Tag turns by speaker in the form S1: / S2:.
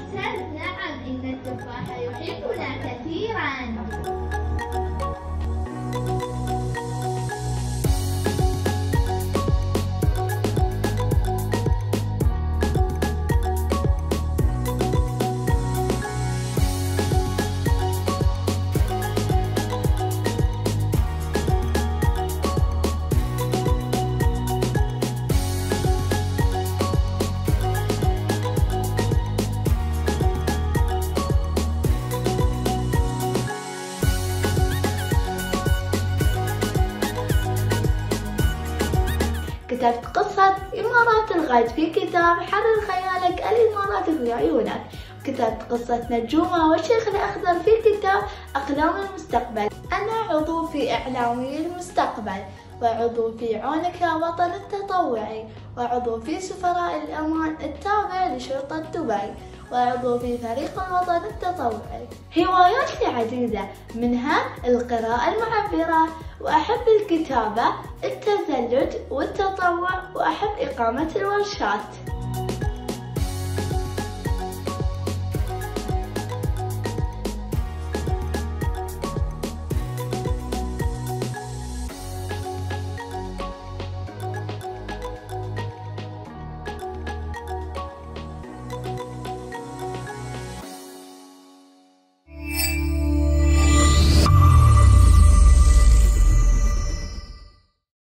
S1: ممتاز. نعم، إن التفاح يحبنا كثيرا. كتبت قصة إمارات الغد في كتاب حرر خيالك الإمارات في عيونك. كتبت قصة نجومة والشيخ الأخضر في كتاب أقلام المستقبل. أنا عضو في إعلامي المستقبل، وعضو في عونك يا وطن التطوعي، وعضو في سفراء الأمان التابع لشرطة دبي، وعضو في فريق الوطن التطوعي. هواياتي عديدة، منها القراءة المعبرة، وأحب الكتابة، التزلج والتطوع، وأحب إقامة الورشات.